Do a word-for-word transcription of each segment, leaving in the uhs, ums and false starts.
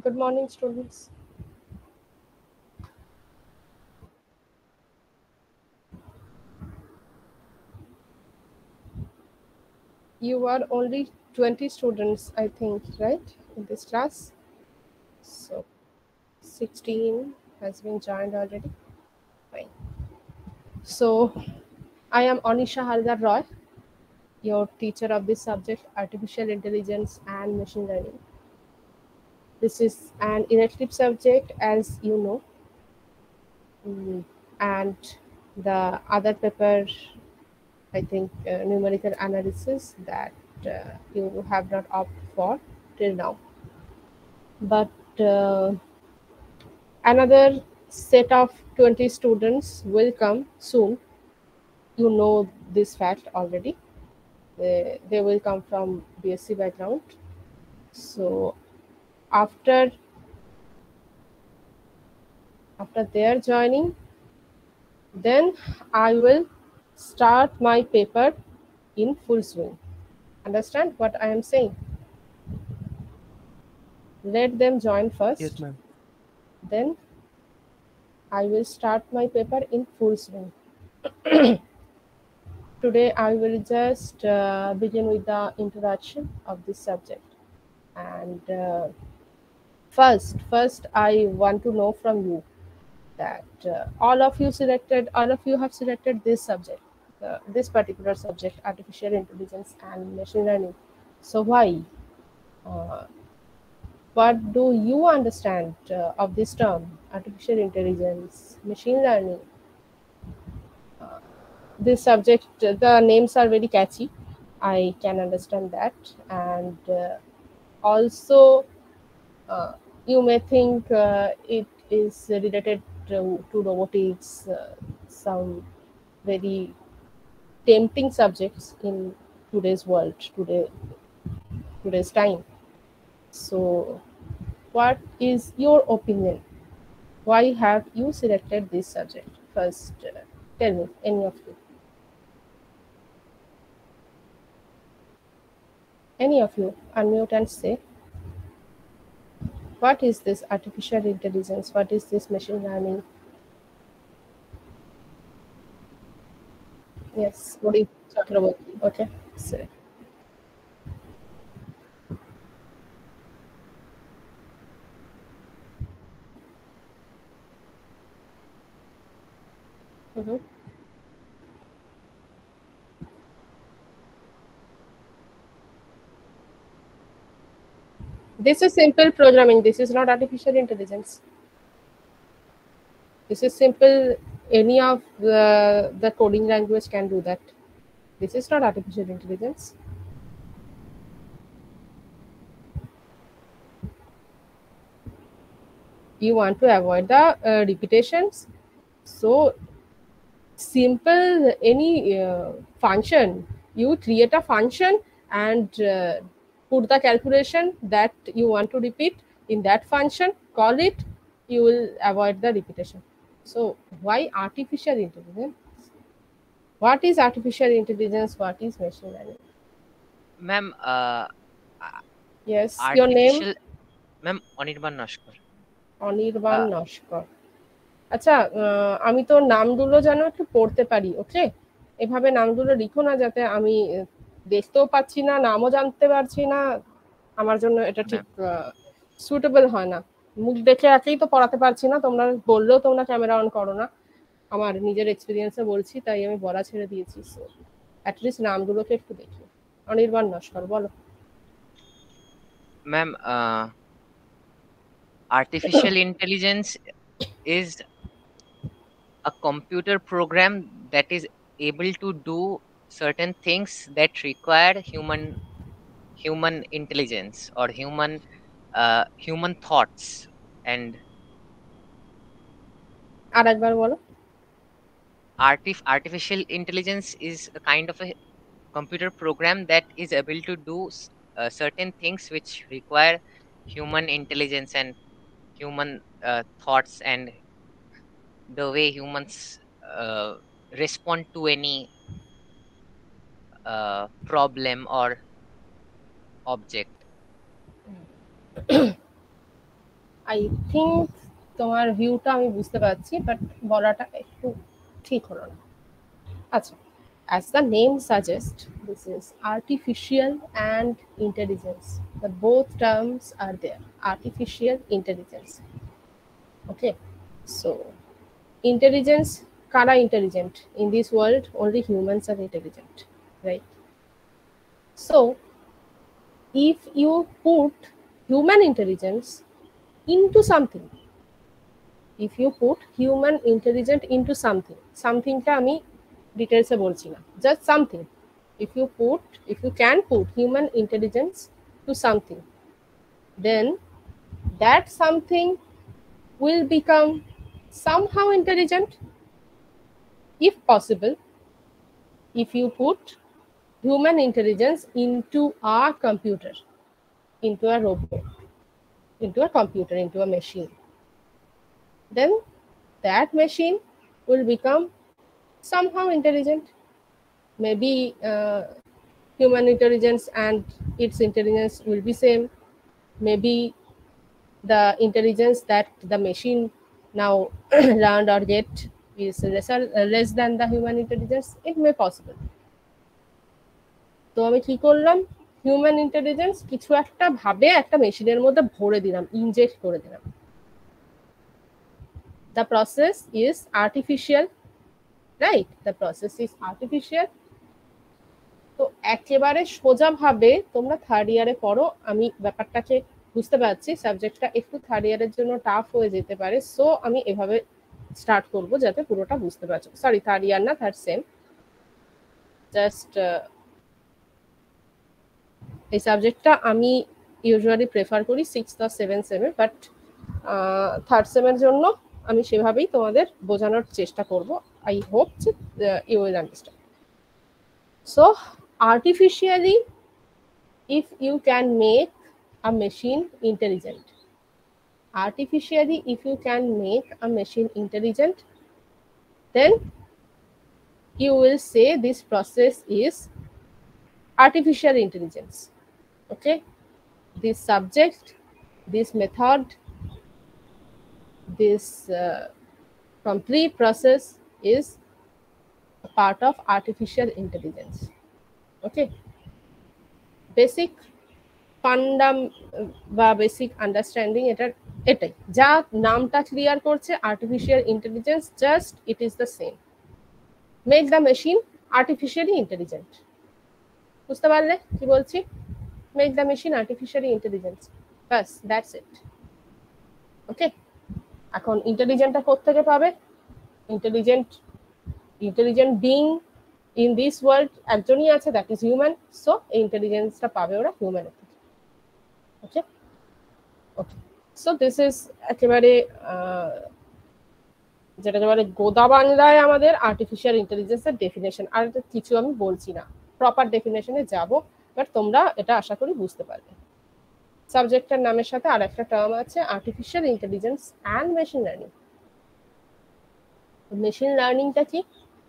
Good morning, students. You are only twenty students, I think, right, in this class? So, sixteen has been joined already. Fine. So, I am Anisha Haldar Roy, your teacher of this subject, Artificial Intelligence and Machine Learning. This is an elective subject, as you know, Mm, and the other paper, I think, uh, numerical analysis that uh, you have not opted for till now. But uh, another set of twenty students will come soon. You know this fact already. They, they will come from B S c background. So after after their joining, then I will start my paper in full swing. Understand what I am saying? Let them join Yes, first, ma'am. then I will start my paper in full swing. Today I will just uh, begin with the introduction of this subject. And uh, first, first I want to know from you that uh, all of you selected, all of you have selected this subject, uh, this particular subject, artificial intelligence and machine learning. So why? Uh, what do you understand uh, of this term, artificial intelligence, machine learning? This subject, the names are very catchy. I can understand that, and uh, also uh, you may think uh, it is related to, to robotics, uh, some very tempting subjects in today's world, today today's time. So what is your opinion? Why have you selected this subject? First, uh, tell me, any of you. Any of you, unmute and say, what is this artificial intelligence? What is this machine learning? Yes, what are you talking about? Okay, so mhm. This is simple programming. This is not artificial intelligence. This is simple. Any of the the coding language can do that. This is not artificial intelligence. You want to avoid the uh, repetitions. So simple, any uh, function, you create a function and uh, put the calculation that you want to repeat in that function, call it, you will avoid the repetition. So why artificial intelligence? What is artificial intelligence? What is machine learning? Ma'am, uh, a- Yes, your name? artificial, ma'am, Anirban Nashkar. Anirban Uh, Naskar. আচ্ছা, আহ, আমি তোর নামগুলো যেন একটু পড়তে পারি, ওকে? এভাবে নামগুলো লিখো না, যাতে আমি আহ, দেখতেও পাচ্ছি না, নামও জানতে পারছি না। আমার জন্য এটা ঠিক ma'am, সুটেবল হয় না। মুখ দেখে একেই তো পড়াতে পারছি না, তোমরা বললেও তোমরা ক্যামেরা অন করো না। আমার নিজের এক্সপিরিয়েন্সে বলছি, তাই আমি বলা ছেড়ে দিয়েছি। সো অ্যাটলিস্ট নামগুলোকে একটু দেখি। অনির্বাণ নস্কর, বলো। ma'am, uh, artificial intelligence is a computer program that is able to do certain things that require human human intelligence or human uh, human thoughts. And আর একবার বলো। artif- artificial intelligence is a kind of a computer program that is able to do s- uh, certain things which require human intelligence and human uh, thoughts and the way humans uh, respond to any uh, problem or object. I think তোমার ভিউটা আমি বুঝতে পারছি, but বলাটা একটু ঠিক হলো না। আচ্ছা, as the name suggests, this is artificial and intelligence. The both terms are there. Artificial intelligence. Okay, so intelligence, kara intelligent in this world? Only humans are intelligent, right? So if you put human intelligence into something, if you put human intelligence into something, somethingটা আমি ডিটেলসে বলছি না, just something. If you put, if you can put human intelligence to something, then that something will become somehow intelligent. If possible, if you put human intelligence into a computer, into a robot, into a computer, into a machine, then that machine will become somehow intelligent. Maybe uh, human intelligence and its intelligence will be same. Maybe the intelligence that the machine now learned or get is lesser, uh, less than the human intelligence. It may possible. তো আমি কি করলাম, human intelligence কিছু একটা ভাবে একটা মেশিনের মধ্যে ভরে দিলাম, ইনজেক্ট করে দিলাম। The process is artificial, right? The process is artificial. তো একেবারে সোজাভাবে তোমরা থার্ড ইয়ারে পড়ো, আমি ব্যাপারটাকে বুঝতে পারছি সাবজেক্টটা একটু থার্ড ইয়ারের জন্য টাফ হয়ে যেতে পারে, সো আমি এভাবে স্টার্ট করব যাতে পুরোটা বুঝতে পারছো। সরি, থার্ড ইয়ার না, থার্ড সেম। জাস্ট এই সাবজেক্টটা আমি ইউজুয়ালি প্রেফার করি সিক্স বা সেভেন সেমে, বাট থার্ড সেমের জন্য আমি সেভাবেই তোমাদের বোঝানোর চেষ্টা করব। আই হোপ যে you will understand. So artificially, if you can make a machine intelligent, artificially if you can make a machine intelligent, then you will say this process is artificial intelligence. Okay, this subject, this method, this uh, complete process is a part of artificial intelligence. Okay, basic ফান্ডাম বা basic understanding এটার এটাই, যা নামটা clear করছে artificial intelligence, just it is the same. Make the machine artificially intelligent. বুঝতে পারলে কি বলছি? Make the machine artificially intelligence, বাস, দ্যাটস ইট। ওকে, এখন ইন্টেলিজেন্টটা কোত্থেকে পাবে? Intelligent intelligent being in this world একজনই আছে, দ্যাট ইজ হিউম্যান। সো এই ইন্টেলিজেন্সটা পাবে ওরা হিউম্যানের থেকে। Okay okay so this is একেবারে যেটাকে বলে গোদা বাংলায় আমাদের আর্টিফিশিয়াল ইন্টেলিজেন্সের ডেফিনেশন। আর কিছু আমি বলছি না, প্রপার ডেফিনেশনে যাব, বাট তোমরা এটা আশা করি বুঝতে পারবে। সাবজেক্টের নামের সাথে আর একটা টার্ম আছে, artificial intelligence and machine learning. Machine লার্নিংটা কি?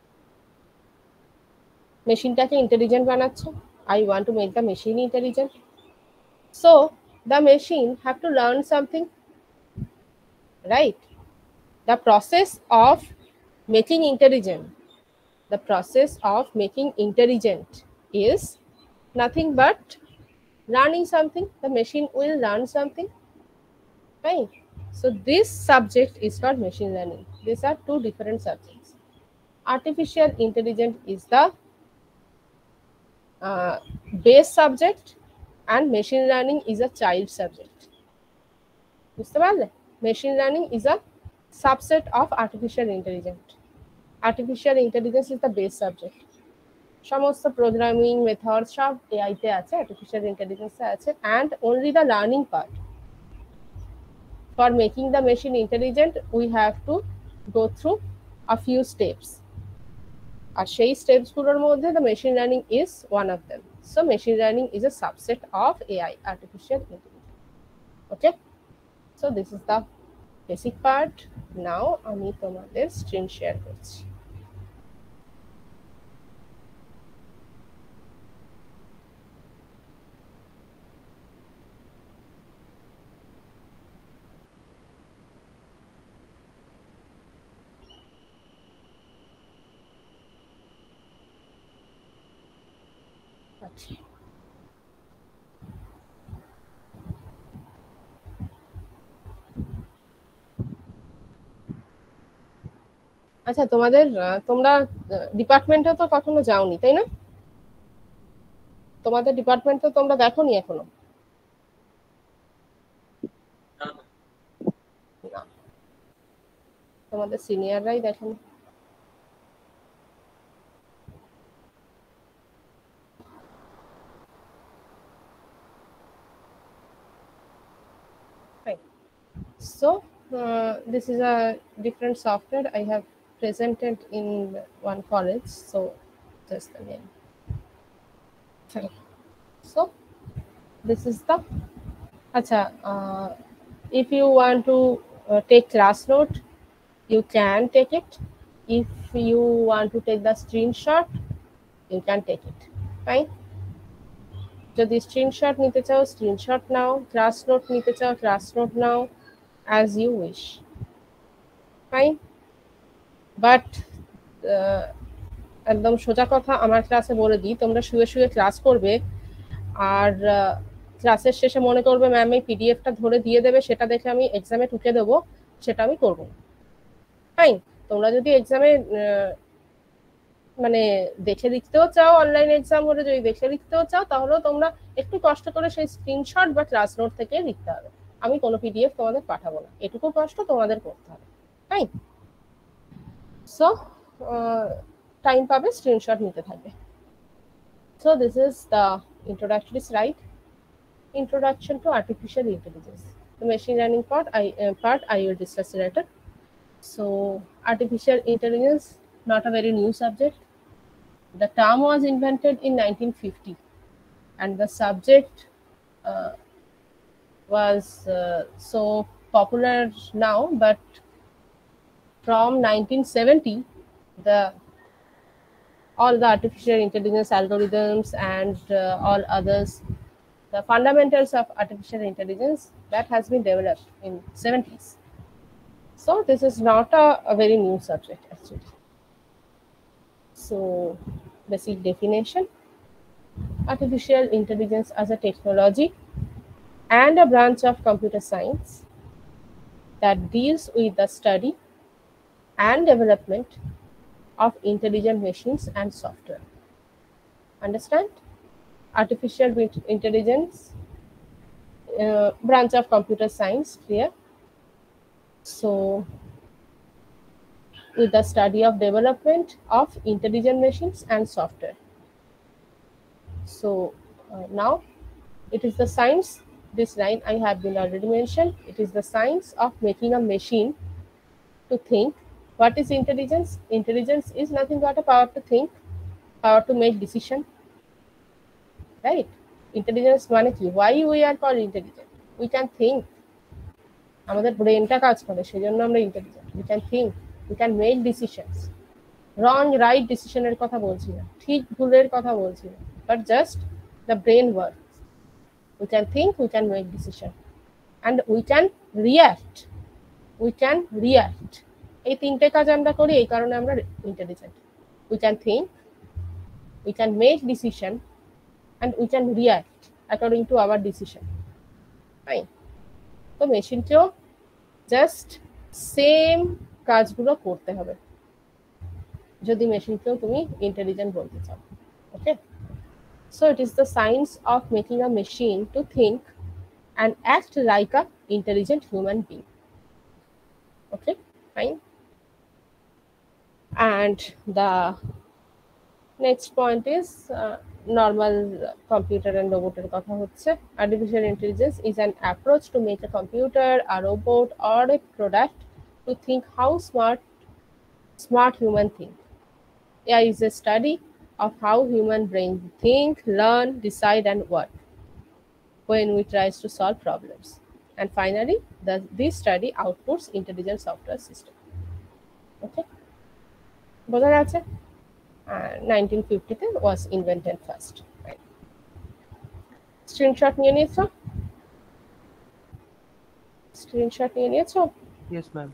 মেশিনটাকে ইন্টেলিজেন্ট বানাচ্ছ। I want to make the machine intelligent, so the machine have to learn something, right? The process of making intelligent, the process of making intelligent is nothing but learning something. The machine will learn something, right? So this subject is called machine learning. These are two different subjects. Artificial intelligence is the uh, base subject and machine learning is a child subject. বুঝতে পারলে? Machine learning is a subset of artificial intelligence. Artificial intelligence is the base subject. সমস্ত programming method সব এআইতে আছে, artificial ইন্টেলিজেন্সে আছে, and only the learning part. For making the machine intelligent we have to go through a few steps, আর সেই স্টেপসগুলোর মধ্যে the machine learning is one of them. So machine learning is a subset of AI, artificial intelligence. Okay, so this is the basic part. Now আমি তোমাদের screen share করছি। আচ্ছা আচ্ছা তোমাদের তোমরা ডিপার্টমেন্টে তো কখনো যাওনি তাই না? তোমাদের ডিপার্টমেন্ট তো তোমরা দেখোনি এখনো? না, তোমাদের সিনিয়ররাই দেখেনি। So uh, this is a different software I have presented in one college, so just the name. So this is the acha uh, if you want to uh, take class note, you can take it. If you want to take the screenshot, you can take it. Fine. যদি screenshot নিতে চাও screenshot নাও, class note নিতে চাও class note নাও, as you wish. Fine. But uh, একদম সোজা কথা আমার ক্লাসে বলে দিই, তোমরা শুয়ে শুয়ে ক্লাস করবে আর ক্লাসের শেষে মনে করবে ম্যাম এই পিডিএফটা ধরে দিয়ে দেবে, সেটা দেখে আমি এক্সামে টুকে দেবো, সেটা আমি করব না। ফাইন। তোমরা যদি এক্সামে মানে দেখে লিখতেও চাও, অনলাইন এক্সাম হলে যদি দেখে লিখতেও চাও, তাহলেও তোমরা একটু কষ্ট করে সেই স্ক্রিনশট বা ক্লাস নোট থেকে লিখতে হবে। আমি কোনো পিডিএফ তোমাদের পাঠাবো না, এটুকু কষ্ট তোমাদের করতে হবে। ফাইন। সো টাইম পাবে স্ক্রিনশট নিতে থাকবে। So this is the introductory slide. Introduction to artificial intelligence. The machine learning part I uh, part I will discuss later. So artificial intelligence, not a very new subject. The term was invented in nineteen fifty, and the subject uh, was uh, so popular now. But from nineteen seventy, the all the artificial intelligence algorithms and uh, all others, the fundamentals of artificial intelligence, that has been developed in seventies. So this is not a, a very new subject actually. So basic definition: artificial intelligence as a technology and a branch of computer science that deals with the study and development of intelligent machines and software. Understand? Artificial intelligence, uh, branch of computer science, clear? So with the study of development of intelligent machines and software. So uh, now it is the science, this line I have been already mentioned, it is the science of making a machine to think. What is intelligence? Intelligence is nothing but a power to think, power to make decision, right? Intelligence মানে কি? Why we are called intelligent? We can think. আমাদের ব্রেনটা কাজ করে, সেজন্য আমরা intelligent. We can think, we can make decisions. Wrong right decisioner কথা বলছি না, ঠিক ভুলের কথা বলছি না, but just the brain works. We can think, we can make decision, and we can react. We can react. এই তিনটে কাজ আমরা করি, এই কারণে আমরা intelligent. We can think, we can make decision, and we can react according to our decision. Fine. তো মেশিনকেও just same কাজগুলো করতে হবে যদি মেশিনকেও তুমি ইন্টেলিজেন্ট বলতে চাও। Okay, so it is the science of making a machine to think and act like a intelligent human being. Okay, fine. And the next point is normal computer and রোবটের কথা হচ্ছে। Artificial intelligence is an approach to make a computer, a robot or a product to think how smart smart human think. A I is a study of how human brains think, learn, decide, and work when we tries to solve problems. And finally, the, this study outputs intelligent software system. Okay, বোঝা যাচ্ছে? nineteen fifty তে was invented first. Right. Screenshot নিয়ে নিয়েছো? Screenshot নিয়ে নিয়েছো? Yes, ma'am.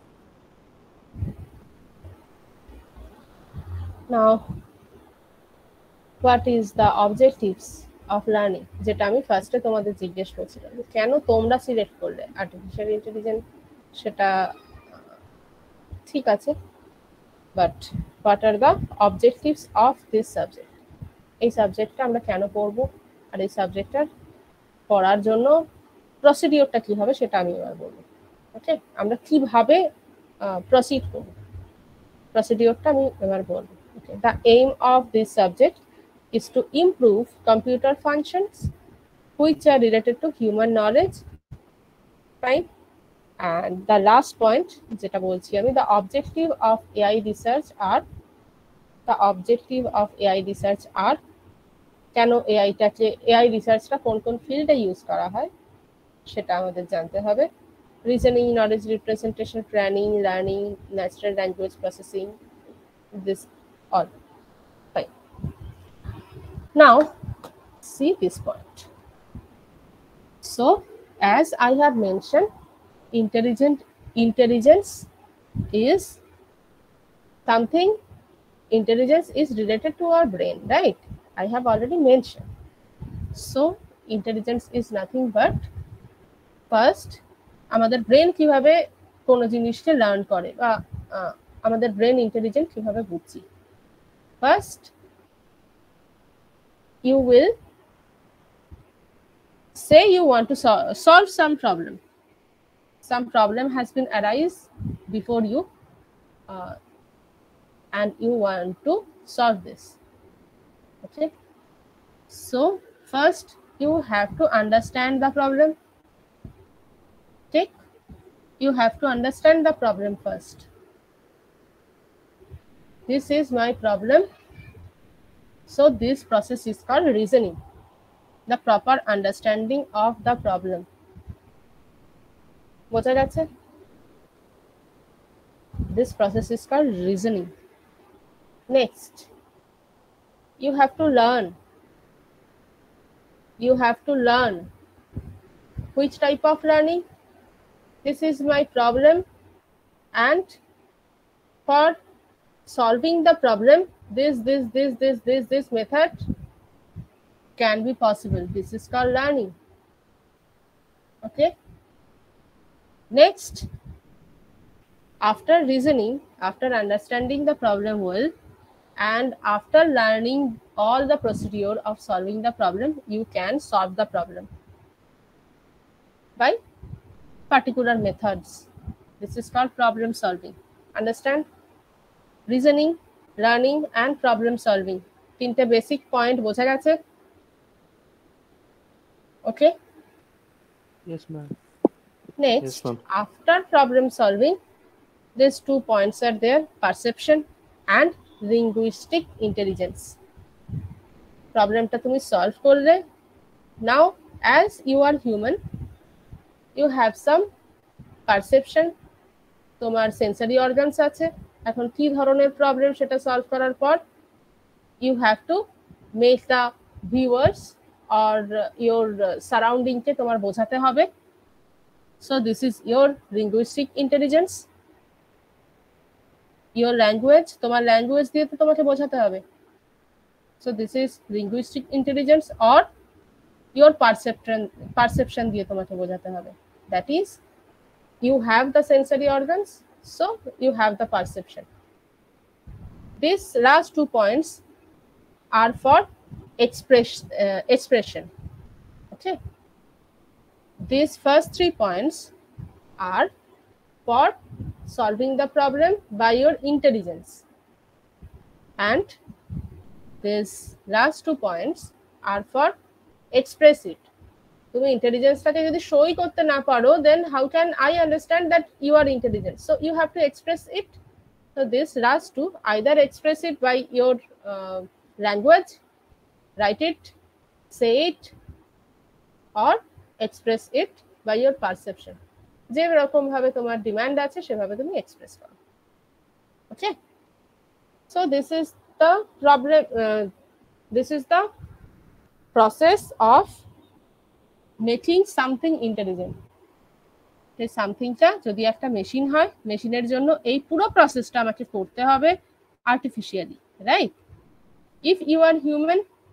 Now, what is the objectives of learning, যেটা আমি ফার্স্টে তোমাদের জিজ্ঞেস করছিলাম কেন তোমরা সিলেক্ট করলে আর্টিফিশিয়াল ইন্টেলিজেন্স, সেটা ঠিক আছে, but what are the objectives of this subject, এই সাবজেক্টটা আমরা কেন পড়বো আর এই সাবজেক্টটার পড়ার জন্য প্রসিডিওরটা কি হবে সেটা আমি এবার বলবো। ওকে, আমরা কিভাবে প্রসিড করব প্রসিডিওরটা আমি এবার বলবো। Okay, the aim of this subject is to improve computer functions which are related to human knowledge, fine, and the last point jeta bolchi ami, the objective of A I research are the objective of A I research are keno A I take A I research ta kon kon field e use kora hoy seta amader jante hobe, reasoning, knowledge representation, planning, learning, natural language processing, this all fine. Now see this point. So as I have mentioned, intelligent intelligence is something, intelligence is related to our brain, right? I have already mentioned. So intelligence is nothing but first আমাদের brain কিভাবে কোন জিনিসকে learn করে বা আমাদের brain intelligent কিভাবে বুঝছি। First you will say you want to sol solve some problem, some problem has been arise before you uh, and you want to solve this. Okay, so first you have to understand the problem. Okay, you have to understand the problem first. This is my problem, so this process is called reasoning, the proper understanding of the problem. বোঝা যাচ্ছে? This process is called reasoning. Next, you have to learn. You have to learn. Which type of learning? This is my problem, and for solving the problem, this, this, this, this, this, this method can be possible. This is called learning. Okay. Next, after reasoning, after understanding the problem well, and after learning all the procedure of solving the problem, you can solve the problem by particular methods. This is called problem solving. Understand? Reasoning, learning, and problem solving. তিনটে basic point বোঝা গেছে? Okay. Yes, ma'am. Next, Yes, ma'am. after problem solving, these two points are there: perception and linguistic intelligence. Problem ta tumi solve korle. Now, as you are human, you have some perception, তোমার sensory organs আছে, এখন কি ধরনের problem সেটা solve করার পর you have to make the viewers or your surrounding কে তোমার বোঝাতে হবে. So this is your linguistic intelligence. Your language, তোমার language দিয়ে তো তোমাকে বোঝাতে হবে. So this is linguistic intelligence, or your perception perception দিয়ে তোমাকে বোঝাতে হবে. That is, you have the sensory organs, so you have the perception. These last two points are for express uh, expression. Okay, these first three points are for solving the problem by your intelligence, and these last two points are for express it. তুমি ইন্টেলিজেন্সটাকে যদি শোই করতে না পারো, then how can I understand that you are intelligent? So you have to express it. So this last two, either express it by your uh, language, write it, say it, or express it by your perception. যে রকম ভাবে তোমার demand আছে সেভাবে তুমি express করো। ওকে, so this is the problem, uh, this is the process of making something intelligent. এই সামথিংটা যদি একটা মেশিন হয়, মেশিনের জন্য এই পুরো প্রসেসটা আমাকে করতে হবে artificially, right? If you are human,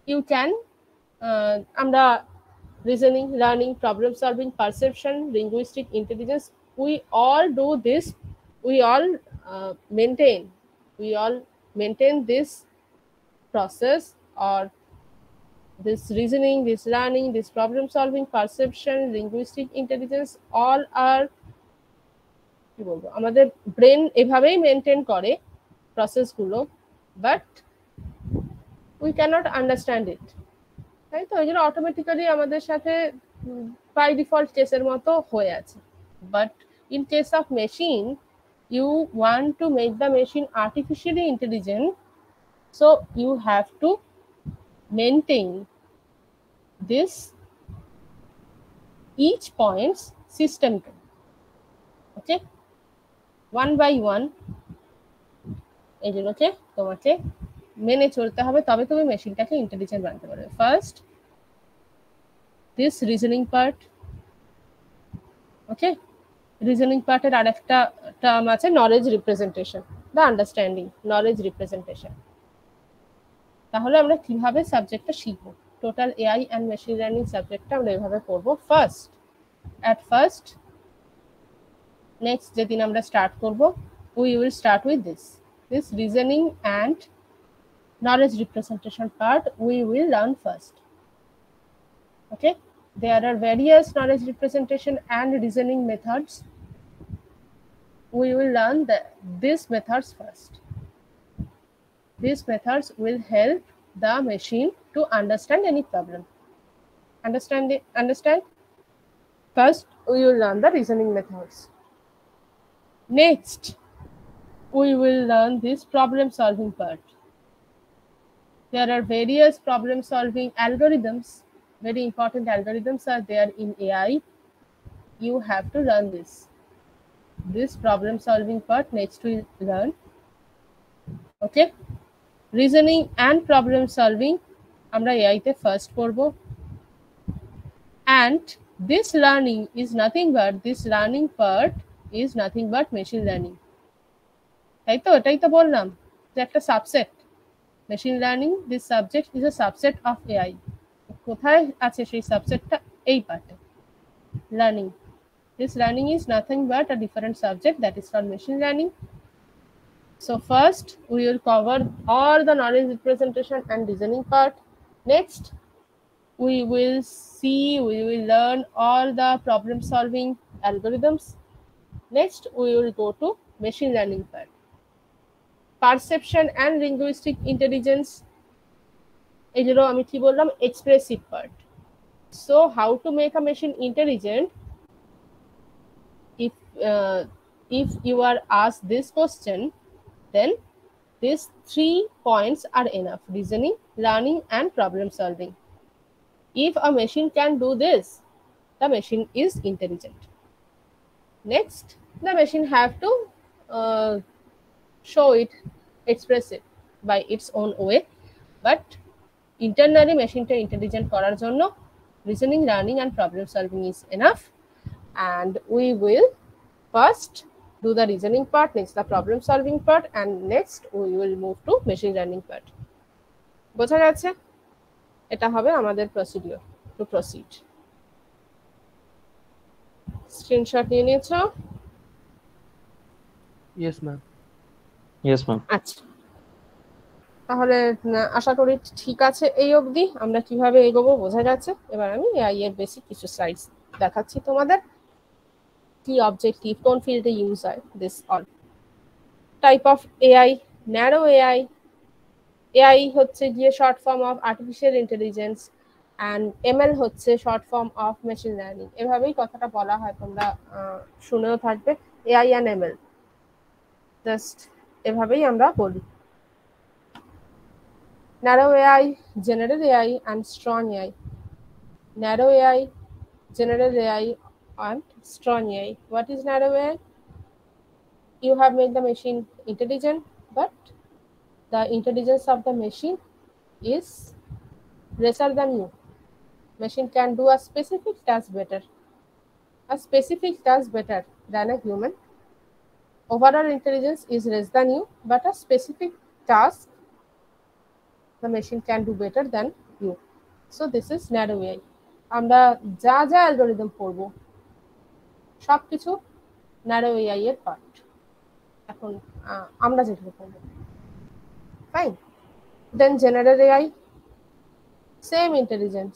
you can uh, আমরা reasoning, learning, problem solving, perception, linguistic intelligence, we all do this, we all uh, maintain we all maintain this process, or this reasoning, this learning, this problem solving, perception, linguistic intelligence, all are কি বলবো আমাদের brain এভাবেই maintain করে প্রসেসগুলো, but we cannot understand it, তাই তো? ওই জন্য অটোমেটিক্যালি আমাদের সাথে বাই ডিফল্ট কেসের মতো হয়ে আছে। But in case of machine, you want to make the machine artificially intelligent, so you have to maintain this each points system, okay, one by one এগুলোকে তোমাকে মেনে চলতে হবে, তবে তুমি মেশিনটাকে ইন্টেলিজেন্ট বানাতে পারবে। First this reasoning part, okay, reasoning পার্টের আরেকটা টার্ম আছে knowledge representation, the understanding knowledge representation. তাহলে আমরা কিভাবে সাবজেক্টটা শিখবো? Total AI and machine learning সাবজেক্টটা আমরা এভাবে পড়বো। ফার্স্ট অ্যাট ফার্স্ট নেক্সট যেদিন আমরা স্টার্ট করব, we will start with this this reasoning and knowledge representation part we will learn first, okay. There are various knowledge representation and reasoning methods. We will learn the, these methods first. These methods will help the machine to understand any problem. Understand it? Understand? First we will learn the reasoning methods. Next we will learn this problem solving part. There are various problem solving algorithms, very important algorithms are there in A I. You have to learn this. This problem solving part next we learn, okay. Reasoning and problem solving আমরা A I তে first করব, and this learning is nothing but this learning part is nothing but machine learning, তাই তো? এটাই তো বললাম যে একটা subset. Machine learning, this subject is a subset of A I. কোথায় আছে সেই সাবজেক্টটা? এই পার্টে, learning. This learning is nothing but a different subject that is called machine learning. So first we will cover all the knowledge representation and reasoning part. Next we will see, we will learn all the problem solving algorithms. Next we will go to machine learning part. Perception and linguistic intelligence, এগুলো আমি কি বললাম? Expressive part. So how to make a machine intelligent? If uh, if you are asked this question, then these three points are enough: reasoning, learning, and problem solving. If a machine can do this, the machine is intelligent. Next, the machine have to uh, show it, express it by its own way, but internally machine টা intelligent করার জন্য reasoning, learning, and problem solving is enough. And we will first do the reasoning part, next the problem solving part, and next we will move to machine learning part. বোঝা যাচ্ছে? এটা হবে আমাদের procedure two proceed. Screenshot নিয়ে নিয়েছো? Yes, ma'am. Yes, ma'am. আচ্ছা, তাহলে আশা করি ঠিক আছে। এই অবধি আমরা কিভাবে এগোবো বোঝা যাচ্ছে। এবার আমি এআই এর বেসিক কিছু স্লাইডস দেখাচ্ছি তোমাদের। কি অবজেক্টিভ, কোন ফিল্ডে ইউজ হয়, this all type of AI. Narrow AI, AI হচ্ছে গিয়ে short form of artificial intelligence, and ML হচ্ছে short form of machine learning. এভাবেই কথাটা বলা হয়, তোমরা শুনেও থাকবে এআই অ্যান্ড এমএল, জাস্ট এভাবেই আমরা বলি। Narrow A I, general A I, and strong A I. Narrow A I, general A I, and strong A I. What is narrow A I? You have made the machine intelligent, but the intelligence of the machine is lesser than you. Machine can do a specific task better. A specific task better than a human. Overall intelligence is less than you, but a specific task the machine can do better than you. So this is narrow A I. আমরা যা যা algorithm পড়বো সব কিছু narrow AI এর part. এখন আমরা যেগুলো পড়বো, fine. Then general AI, same intelligence,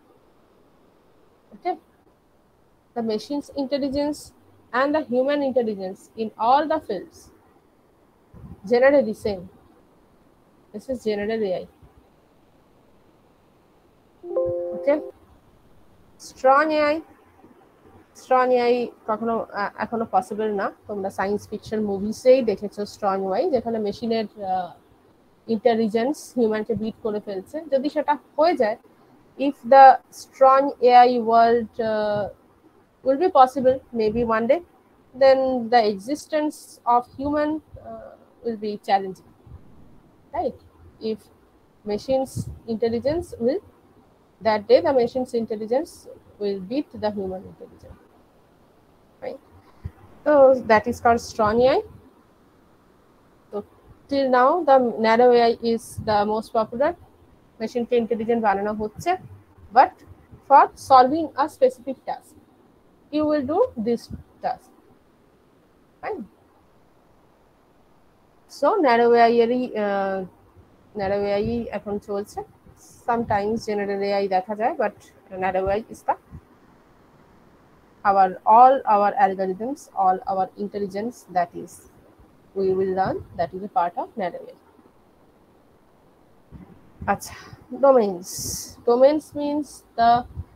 okay. The machine's intelligence and the human intelligence in all the fields generally same. This is general A I. Okay. Strong A I. Strong A I কখনো এখনো possible না। তোমরা science fiction মুভিসেই দেখেছো strong A I, যেখানে মেশিনের intelligence হিউম্যানকে bit করে ফেলছে। যদি সেটা হয়ে যায়, if the strong A I world uh, will be possible maybe one day, then the existence of human uh, will be challenging, right? If machines intelligence will, that day the machine's intelligence will beat the human intelligence, right? So that is called strong A I. So till now the narrow A I is the most popular. Machine ke intelligent banana hocche, but for solving a specific task you will do this task, fine. So narrow A I এরই narrow A I এখন চলছে। sometimes general A I দেখা যায়, but narrow A I is the our all our algorithms, all our intelligence that is we will learn, that is a part of narrow A I. আচ্ছা, domains. Domains means the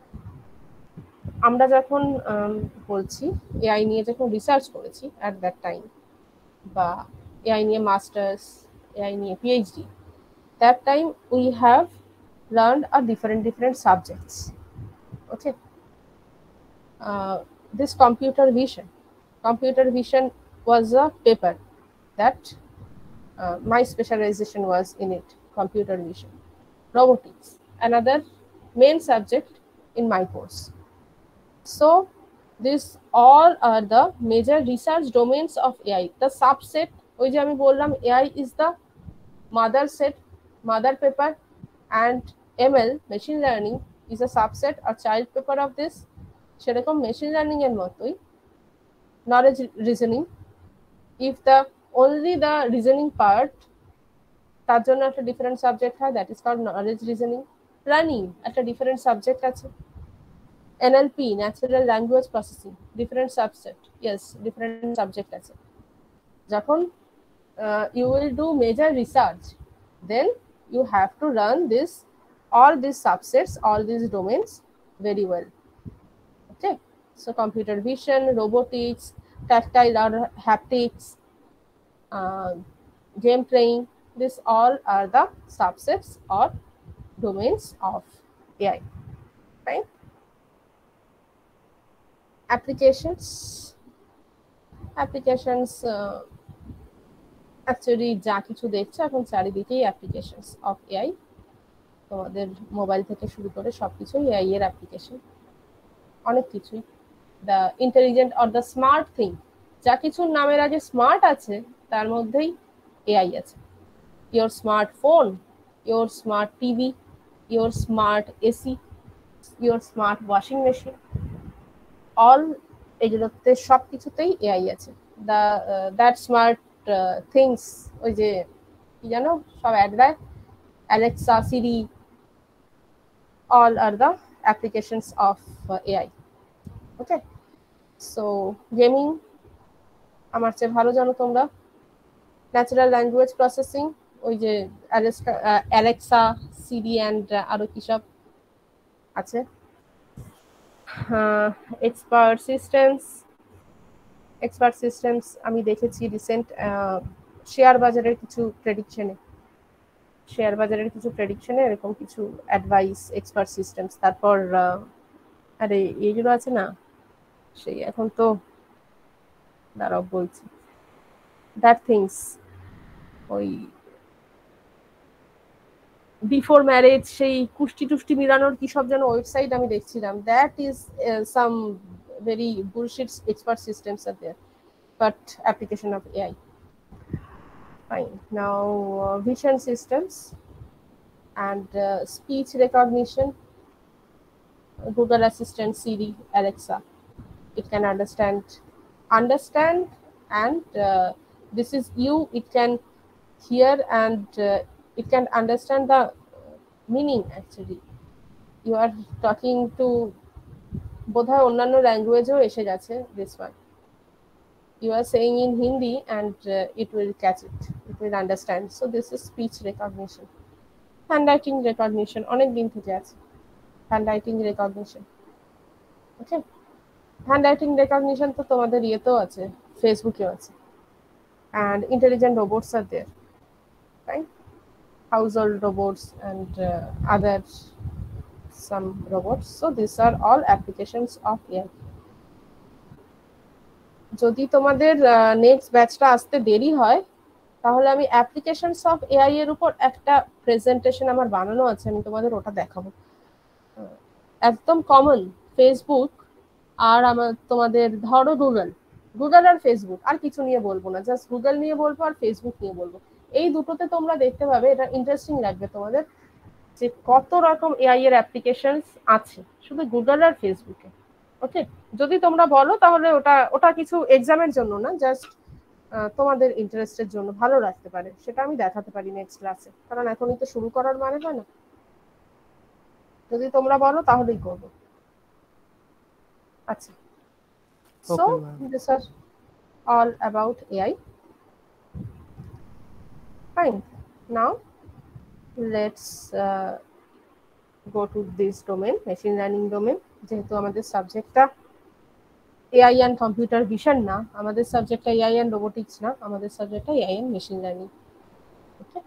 আমরা যখন বলছি AI নিয়ে যখন research করেছি at that time, বা AI নিয়ে masters, AI নিয়ে PhD, that time we have learned a different different subjects, okay. Uh, this computer vision, computer vision was a paper that uh, my specialization was in it, computer vision. Robotics, another main subject in my course. So these all are the major research domains of A I. The subset, ওই যে আমি বললাম A I is the mother set, mother paper, and M L, machine learning, is a subset or child paper of this. সেরকম machine learning এর মতোই knowledge reasoning, if the only the reasoning part তার জন্য একটা different subject হয়, that is called knowledge reasoning. Planning একটা different subject আছে। NLP, natural language processing, different subject, yes different subject আছে। যখন you will do major research, then you have to learn this all these subsets, all these domains very well, okay. So computer vision, robotics, tactile or haptics, uh, game playing, these all are the subsets or domains of A I, right? Applications, applications uh, actually যা কিছু দেখছো এখন চারিদিকেই applications of A I, তোমাদের mobile থেকে শুরু করে সবকিছুই A I এর অ্যাপ্লিকেশন, অনেক কিছুই। The intelligent or the smart thing, যা কিছুর নামের আগে স্মার্ট আছে তার মধ্যেই A I আছে। your smartphone, your smart T V, your smart A C, your smart washing machine, all এগুলোতে সব কিছুতেই A I আছে। the uh, that smart uh, things, ওই যে কি জানো সব অ্যাড দেয়, Alexa, Siri, all are the applications of uh, A I, okay. So gaming আমার চেয়ে ভালো জানো তোমরা। ন্যাচারাল ল্যাঙ্গুয়েজ প্রসেসিং, ওই যে অ্যালেক্সা, সিরি অ্যান্ড আরো কি সব আছে। এক্সপার্ট সিস্টেমস, এক্সপার্ট সিস্টেমস আমি দেখেছি রিসেন্ট শেয়ার বাজারের কিছু প্রেডিকশনে, শেয়ার বাজারের কিছু প্রেডিকশনে এরকম কিছু অ্যাডভাইস, এক্সপার্ট সিস্টেমস। তারপর আরে এইগুলো আছে না, সেই এখন তো দাঁড়াও বলছি, দ্যাট থিংস, ওই বিফোর ম্যারেজ সেই কুষ্টি টুষ্টি মিলানোর কি সব যেন ওয়েবসাইট আমি দেখছিলাম, that is some very bullshit expert systems are there, but application of AI, fine. Now vision systems and uh, speech recognition, Google Assistant, Siri, Alexa. It can understand understand and uh, this is you, it can hear and uh, it can understand the meaning. Actually you are talking to বোধহয় অন্যান্য ল্যাঙ্গুয়েজও এসে গেছে this one. You are saying in Hindi and uh, it will catch it, it will understand. So this is speech recognition. Handwriting recognition অনেক দিন থেকে আছে handwriting recognition. Okay, handwriting recognition তো তোমাদের ইয়েতেও আছে, ফেসবুকেও আছে. And intelligent robots are there, right? Household robots and uh, other some robots. So these are all applications of A I. যদি তোমাদের নেক্সট ব্যাচটা আসতে দেরি হয় তাহলে আমি অ্যাপ্লিকেশনস অফ এআই এর উপর একটা প্রেজেন্টেশন আমার বানানো আছে, আমি তোমাদের ওটা দেখাবো। একদম কমন ফেসবুক আর আমার তোমাদের ধরো গুগল গুগল আর ফেসবুক, আর কিছু নিয়ে বলবো না, জাস্ট গুগল নিয়ে বলবো আর ফেসবুক নিয়ে বলবো। এই দুটোতে তোমরা দেখতে পাবে, এটা ইন্টারেস্টিং লাগবে তোমাদের যে কত রকম এআই এর অ্যাপ্লিকেশনস আছে শুধু গুগল আর ফেসবুকে। ওকে, যদি তোমরা বলো তাহলে ওটা ওটা কিছু এক্সামের জন্য না, জাস্ট তোমাদের ইন্টারেস্টের জন্য ভালো রাখতে পারে, সেটা আমি দেখাতে পারি নেক্সট ক্লাসে, কারণ এখনই তো শুরু করার মানে হয় না। যদি তোমরা বলো তাহলেই করবো। আচ্ছা, so these are all about A I. Fine, now let's uh, go to this domain, machine learning domain. যেহেতু আমাদের সাবজেক্টটা এআই অ্যান্ড কম্পিউটার ভিশন না, আমাদের সাবজেক্টটা এআই অ্যান্ড রোবোটিক্স না, আমাদের সাবজেক্টটা AI and machine learning. Okay,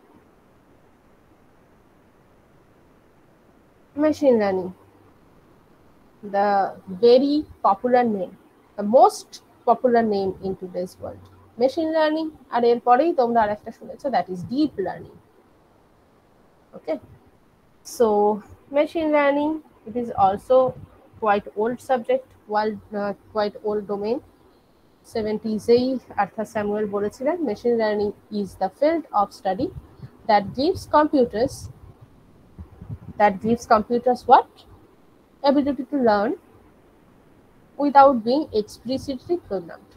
machine learning, the very popular name, the most popular name in today's world. Machine learning আর এরপরেই তোমরা আরেকটা শুনেছো, that is deep learning. Okay, so machine learning, it is also quite old subject, world uh, quite old domain. seventies এই Arthur Samuel বলেছিলেন, machine learning is the field of study that gives computers that gives computers what? Ability to learn without being explicitly programmed.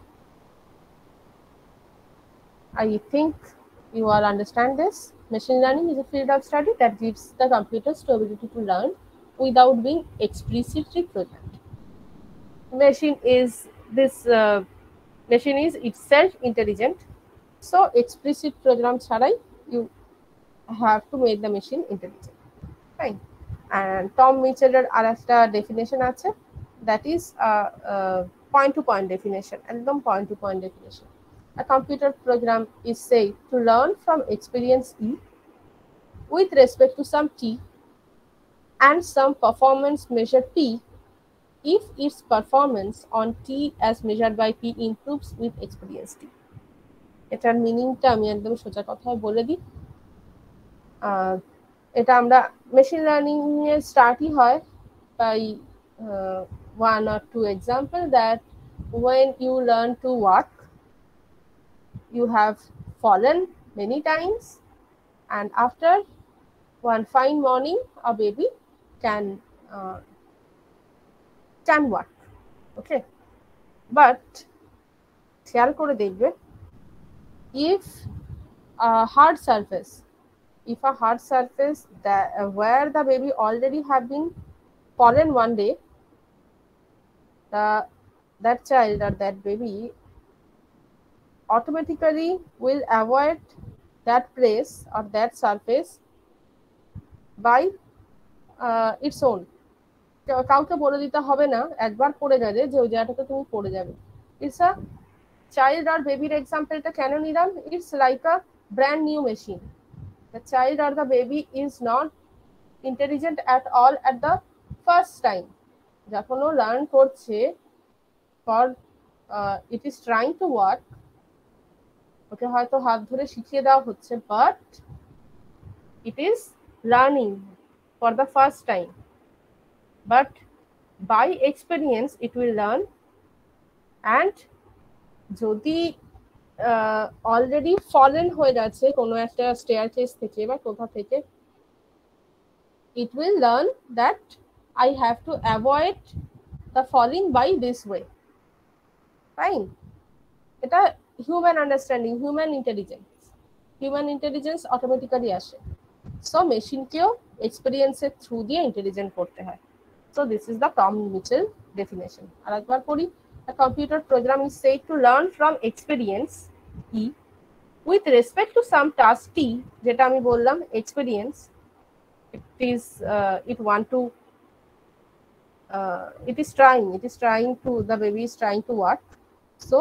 I think you all understand this. Machine learning is a field of study that gives the computers the ability to learn without being explicitly programmed. Machine is this uh, machine is itself intelligent, so explicit program ছাড়াই you have to make the machine intelligent. Fine. And Tom Mitchell-এর আরেকটা definition আছে, that is a, a point to point definition, একদম point to point definition. A computer program is said to learn from experience E with respect to some T and some performance measure P if its performance on T as measured by P improves with experience T. এটার মিনিংটা আমি একদম সোজা কথায় বলে দিই। এটা আমরা মেশিন লার্নিং এর স্টার্টই হয় by uh, one or two example that when you learn to walk you have fallen many times and after one fine morning a baby can uh, can walk. Okay, but খেয়াল করে দেখবে, if a hard surface if a hard surface that uh, where the baby already have been fallen one day, the that child or that baby automatically will avoid that place or that surface by uh, its own. কাউকে বলে দিতে হবে না, একবার পড়ে গেলে যে ওই জায়গাটাতে তুমি পড়ে যাবে। It's a child or baby এক্সাম্পলটা কেন নিলাম? It's like a brand new machine. The child or the baby is not intelligent at all at the first time. যখন ও লার্ন করছে, for uh, it is trying to walk, okay হয়তো হাত ধরে শিখিয়ে দেওয়া হচ্ছে, but it is learning for the first time, but by experience it will learn, and যদি অলরেডি ফলেন হয়ে যাচ্ছে কোনো একটা স্টেয়ারকেস থেকে বা কোথা থেকে, it will learn that I have to avoid the falling by this way. Fine. এটা human understanding, human intelligence. Human intelligence automatically আসে. So machine কেও experience এর through দিয়ে intelligent করতে হয়. So this is the Tom Mitchell definition. আর একবার পড়ি, a computer program is said to learn from experience E with respect to some task T, যেটা আমি বললাম experience, it is uh, it want to uh, it is trying it is trying to the baby is trying to work. So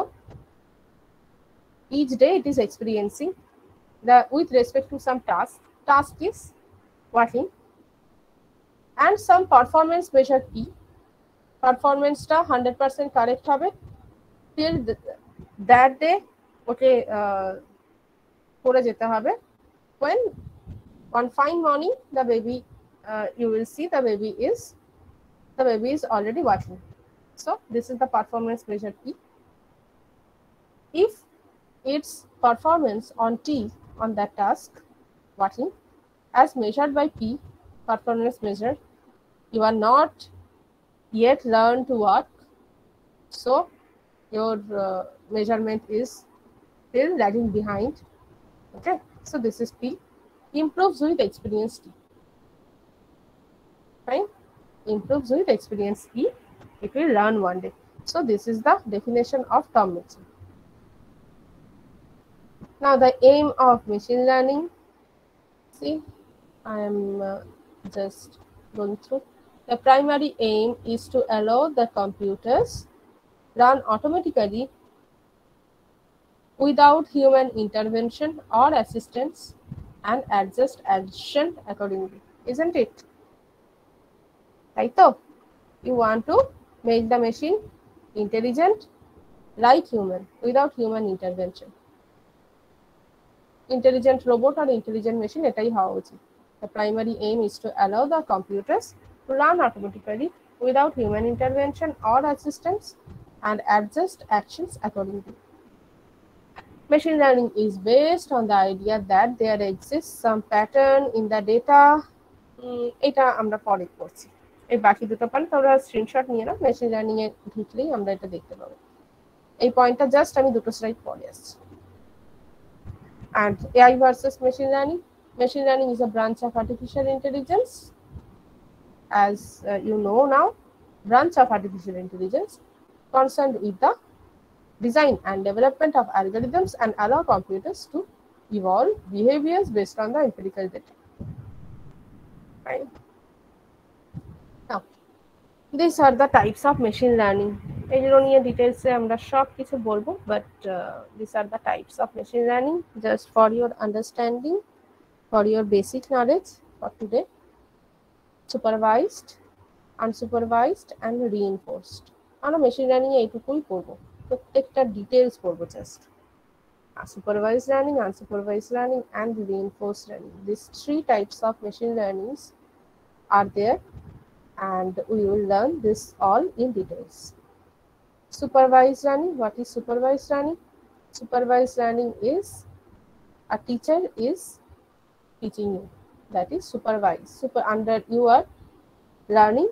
each day it is experiencing the with respect to some task. Task is working and some performance measure P. Performance টা one hundred percent correct হবে till the, that day ওকে করে যেতে হবে. When one fine morning the baby uh, you will see the baby is the baby is already working. So this is the performance measure P. If its performance on T on that task working as measured by P performance measure, you are not yet learned to work, so your uh, measurement is still lagging behind. Okay, so this is P. Improves with experience T. Fine. Improves with experience E. It will learn one day. So this is the definition of Tom Mitchell. Now the aim of machine learning. See, I am uh, just going through. The primary aim is to allow the computers run automatically without human intervention or assistance and adjust action accordingly. Isn't it? Right? So, you want to make the machine intelligent like human without human intervention. Intelligent robot or intelligent machine, etai hawa uchit. The primary aim is to allow the computers to learn automatically without human intervention or assistance and adjust actions accordingly. Machine learning is based on the idea that there exists some pattern in the data. এটা আমরা পরে করছি, এই বাকি দুটো point তোমরা screenshot নিয়ে নাও, machine learning এ ঢুকলেই আমরা এটা দেখতে পাবো। এই পয়েন্টটা জাস্ট আমি দুটো স্লাইড পরে আসছি। And A I versus machine learning. Machine learning is a branch of artificial intelligence. As uh, you know now, branch of artificial intelligence concerned with the design and development of algorithms and allow computers to evolve behaviors based on the empirical data. Right. Now, these are the types of machine learning. এগুলো নিয়ে ডিটেইলসে আমরা সব কিছু বলবো, but uh, these are the types of machine learning just for your understanding, for your basic knowledge for today. Supervised, unsupervised and reinforced. আমরা machine learning এ এইটুকুই পড়বো, প্রত্যেকটা ডিটেইলস পড়বো just. Supervised learning, unsupervised learning and reinforced learning. These three types of machine learnings are there and we will learn this all in details. Supervised learning. What is supervised learning? Supervised learning is a teacher is teaching you. That is supervised. Super under you are learning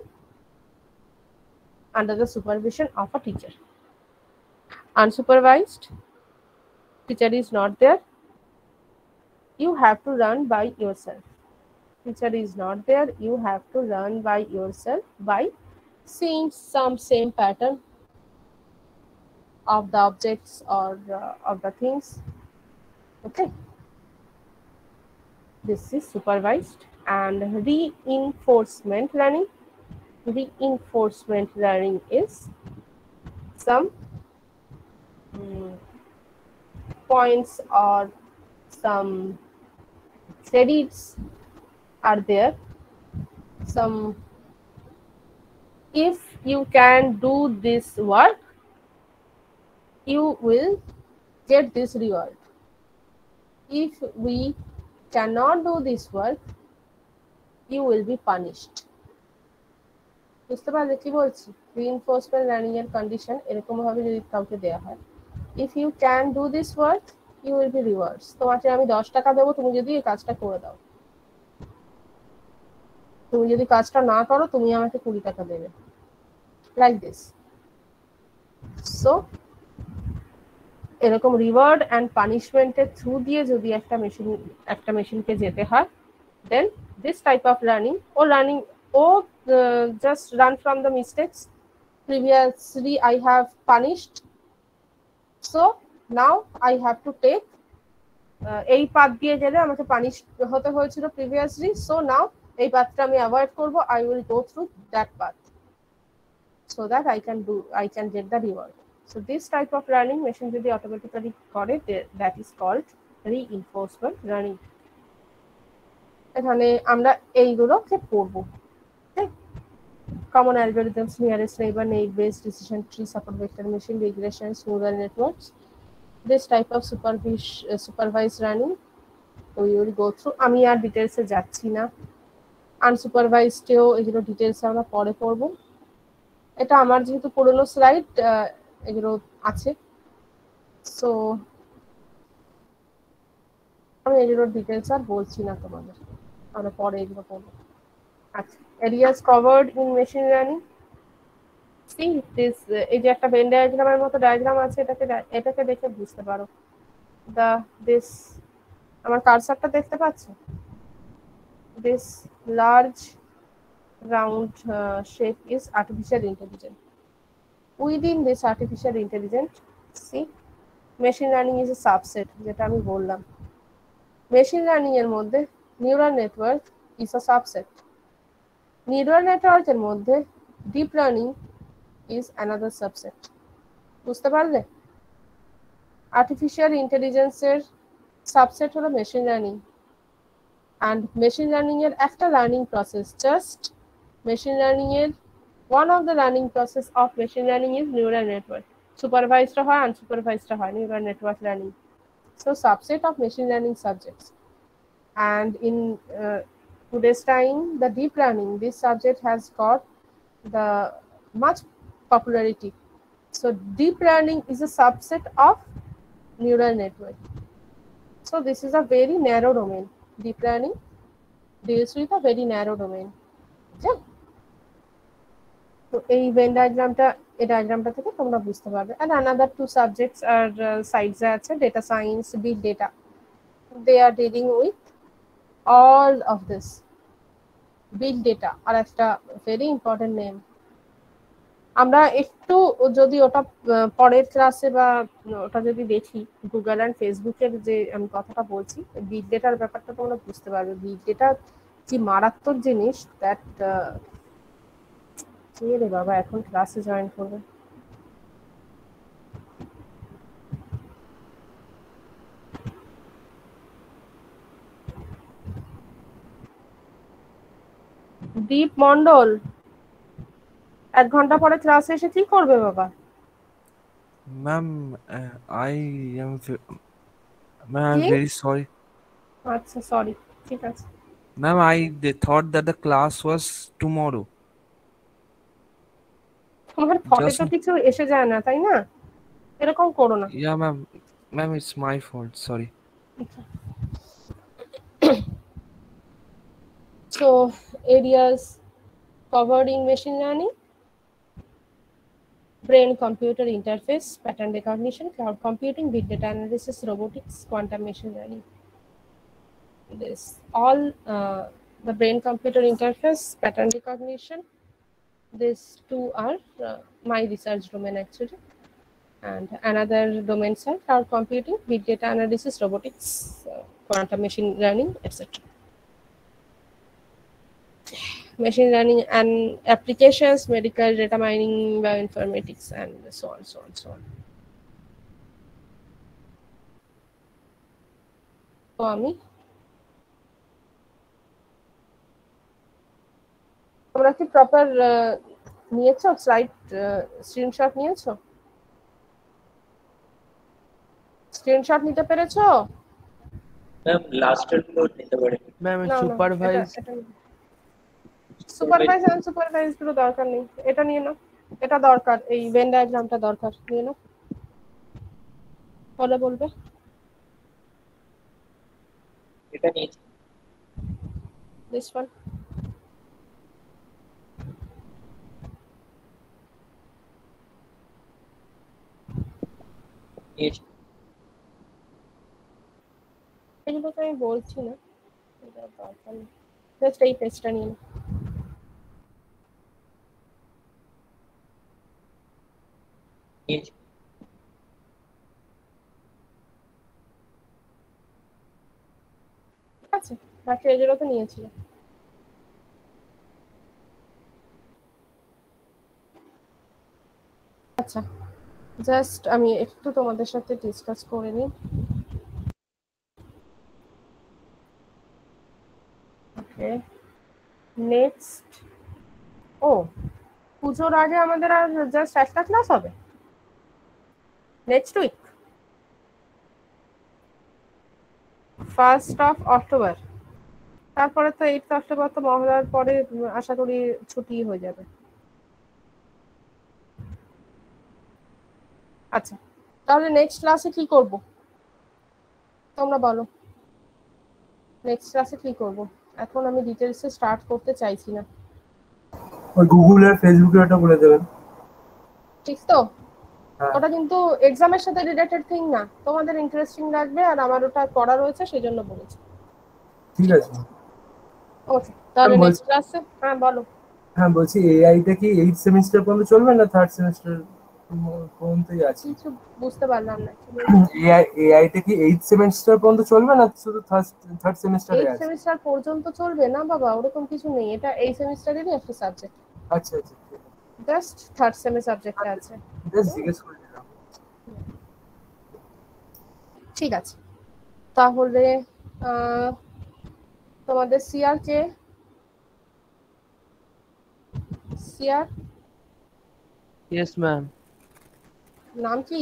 under the supervision of a teacher. Unsupervised, teacher is not there. You have to learn by yourself. Teacher is not there. You have to learn by yourself by seeing some same pattern of the objects or uh, of the things. Okay. This is supervised. And reinforcement learning. Reinforcement learning is some um, points or some credits are there. Some, if you can do this work, you will get this reward. If we cannot do this work, you will be punished. বুঝতে পারলে কি বলছি? Reinforcement learning এর condition এরকম ভাবে যদি কাউকে দেয়া হয়, if you can do this work, you will be rewards. তোমাকে আমি দশ টাকা দেবো তুমি যদি এই কাজটা করে দাও। তুমি যদি কাজটা না করো তুমি আমাকে কুড়ি টাকা দেবে, লাইক দিস। সো এরকম রিওয়ার্ড অ্যান্ড পানিশমেন্টের থ্রু দিয়ে যদি একটা মেশিন একটা মেশিনকে যেতে হয়, then this type of learning ও লার্নিং ও just run from the mistakes previously I have punished, so now I have to take এই পাথ দিয়ে গেলে আমাকে পানিশ হতে হয়েছিল প্রিভিয়াসলি, সো নাও এই পাথটা আমি অ্যাভয়েড করব, I will go through that path so that I can do I can get the reward. So this type of learning machine যদি automatically করে, that is called reinforcement learning. এখানে আমরা এইগুলোকে পড়বো, common algorithms, nearest neighbor, neighbor based decision tree, support vector machine, regressions, neural networks. This type of supervised uh, supervised learning we will go through. আমি আর ডিটেইলসে যাচ্ছি না, আনসুপারভাইজডেও এগুলো ডিটেইলসে আমরা পরে পড়বো। এটা আমার যেহেতু পুরনো স্লাইড এগুলো আছে, সো আমি এগুলোর ডিটেইলস আর বলছি না তোমাদের, আমরা পরে এগুলো পড়বো। আচ্ছা, areas covered in machine learning. See this, এই যে একটা ভেন ডায়াগ্রামের মতো ডায়াগ্রাম আছে, এটাকে এটাকে দেখে বুঝতে পারো। দা দিস, আমার কার্সারটা দেখতে পাচ্ছ? This large round uh, shape is artificial intelligence. Within this artificial intelligence, see, machine learning is a subset, যেটা আমি বললাম। machine learning এর মধ্যে neural network is a subset. neural network এর মধ্যে deep learning is another subset. বুঝতে পারলে? artificial intelligence এর subset হলো machine learning, and machine learning এর একটা learning process, just machine learning এর one of the learning process of machine learning is neural network. Supervised হয়, unsupervised হয়, neural network learning. So subset of machine learning subjects. And in uh, today's time, the deep learning, this subject has got the much popularity. So deep learning is a subset of neural network. So this is a very narrow domain. Deep learning deals with a very narrow domain. Yeah. তো এই when ডায়াগ্রামটা, এই ডায়াগ্রামটা থেকে তোমরা বুঝতে পারবে। and another two subjects are uh, sides আছে, data science, big data. They are dealing with all of this. big data আর একটা very important name, আমরা একটু যদি ওটা পরের ক্লাসে বা ওটা যদি দেখি গুগল অ্যান্ড ফেসবুকের যে আমি কথাটা বলছি, বিগ ডেটার ব্যাপারটা তোমরা বুঝতে পারবে। বিগ ডেটা কি মারাত্মক জিনিস, দ্যাট কে রে বাবা এখন ক্লাসে জয়েন করবে? দীপ মন্ডল এক ঘন্টা পরে ক্লাসে এসে কি করবে বাবা? Ma'am I am ma'am I am very sorry. আচ্ছা সরি, ঠিক আছে। Ma'am I thought that the class was tomorrow. তোমার ফটে তো কিছু এসে যায় না, তাই না? এরকম করো না। Yeah ma'am, ma'am it's my fault, sorry. So areas covered in machine learning: brain computer interface, pattern recognition, cloud computing, big data analysis, robotics, quantum machine learning. This all uh, the brain computer interface, pattern recognition, these two are uh, my research domain actually, and another domains are cloud computing, big data analysis, robotics, uh, quantum machine learning, etc. Machine learning and applications, medical data mining, bioinformatics, and so on, so on, so on. তো আমি তোমরা কি proper নিয়েছো slide, screenshot নিয়েছো? Screenshot নিতে পেরেছো? Ma'am লাস্টের গুলো নিতে পারি। ম্যাম না, না, সুপারভাইজ এটা- এটা- সুপারভাইজ আর সুপারভাইজ গুলো দরকার নেই, এটা নিয়ে নাও। এটা দরকার, এই ভেন ডায়াগ্রামটা দরকার, নিয়ে নাও। বলে বলবে এটা নিয়েছি। this one. নিয়েছি। এগুলো তো আমি বলছি না, এটা দরকার নেই, জাস্ট এই পেজটা নিয়ে নাও। নিয়েছি। ঠিক আছে, বাকি এগুলো তো নিয়েছিল। আচ্ছা, জাস্ট আমি একটু তোমাদের সাথে ডিসকাস করে নিই। ওকে, নেক্সট, ও পুজোর আগে আমাদের আর জাস্ট একটা ক্লাস হবে next week, first of October. তারপরে তো এইট অক্টোবর তো মহালয়ার পরে আশা করি ছুটি হয়ে যাবে। আচ্ছা, তাহলে নেক্সট ক্লাসে কি করব তোমরা বলো? নেক্সট ক্লাসে কি করব? এখন আমি ডিটেলসে স্টার্ট করতে চাইছি না। ওই গুগল আর ফেসবুকে ওটা বলে দেবেন। ঠিক তো? হ্যাঁ ওটা কিন্তু এক্সামের সাথে রিলেটেড থিং না, তোমাদের ইন্টারেস্টিং লাগবে আর আমার ওটা পড়া রয়েছে সেই জন্য বলেছি। ঠিক আছে। ওকে, তাহলে আমি বলছি- নেক্সট ক্লাসে, হ্যাঁ বলো। হ্যাঁ বলছি এআইটা কি এইট সেমিস্টার পর্যন্ত চলবে না থার্ড সেমিস্টার পর্যন্তই আছে? কিছু বুঝতে পারলাম না। এআই এআইটা কি এইট সেমিস্টার পর্যন্ত চলবে না শুধু থার্ড থার্ড সেমিস্টারে এইট আছে? সেমিস্টার পর্যন্ত চলবে না বাবা, ওরকম কিছু নেই, এটা এই সেমিস্টারেরই একটা সাবজেক্ট, আচ্ছা আচ্ছা ঠিক আছে। জাস্ট থার্ড সেমে সাবজেক্টে আছে। জাস্ট জিজ্ঞেস করে নিলাম। ঠিক আছে, তাহলে আহ, তোমাদের সিআর কে? CR Yes, ma'am. নাম কি?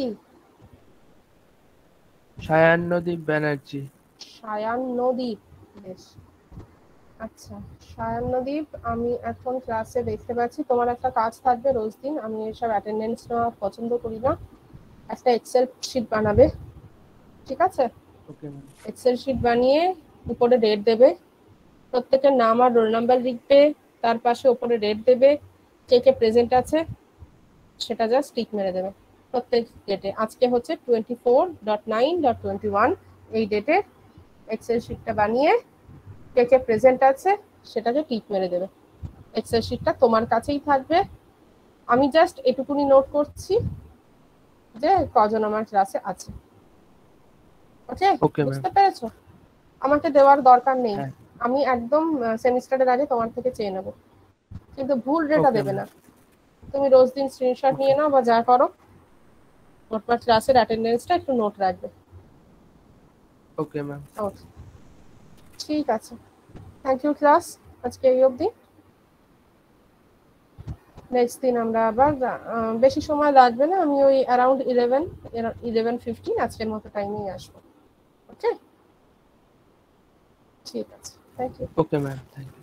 Shayanodip Banerjee. সায়ান নদীপ, বেশ। আচ্ছা সায়ান নদীপ, আমি এখন ক্লাসে দেখতে পাচ্ছি তোমার একটা কাজ থাকবে রোজ দিন, আমি এসব অ্যাটেন্ডেন্স নেওয়া পছন্দ করি না, একটা এক্সেল শিট বানাবে, ঠিক আছে? Okay, ma'am. এক্সেল শিট বানিয়ে উপরে ডেট দেবে, প্রত্যেকের নাম আর রোল নাম্বার লিখবে, তার পাশে উপরে ডেট দেবে, কে কে প্রেজেন্ট আছে সেটা জাস্ট টিক মেরে দেবে প্রত্যেক ডেটে। আজকে হচ্ছে twenty four dot nine dot twenty one, এই ডেটে এক্সেল শিটটা বানিয়ে কে কে প্রেজেন্ট আছে সেটাকে টিক মেরে দেবে। এক্সেল শিটটা তোমার কাছেই থাকবে, আমি জাস্ট এটুকুনি নোট করছি যে কজন আমার ক্লাসে আছে। ওকে, Okay, ma'am. বুঝতে পেরেছো? আমাকে দেওয়ার দরকার নেই, হ্যাঁ। আমি একদম সেমিস্টারের আগে তোমার থেকে চেয়ে নেবো, কিন্তু ভুল ডেটা Okay, দেবে ma'am. না। তুমি রোজ দিন স্ক্রিনশট নিয়ে নাও বা যা করো, তোমার ক্লাসের অ্যাটেন্ডেন্সটা একটু নোট রাখবে। Okay, ma'am. ওকে, ঠিক আছে, থ্যাংক ইউ ক্লাস, আজকে এই অবধি। নেক্সট দিন আমরা আবার আহ, বেশি সময় লাগবে না, আমি ওই অ্যারাউন্ড ইলেভেন ইলেভেন ফিফটিন আজকের মতো টাইমেই আসবো। ওকে, ঠিক আছে, thank you. Okay, ma'am. Thank you.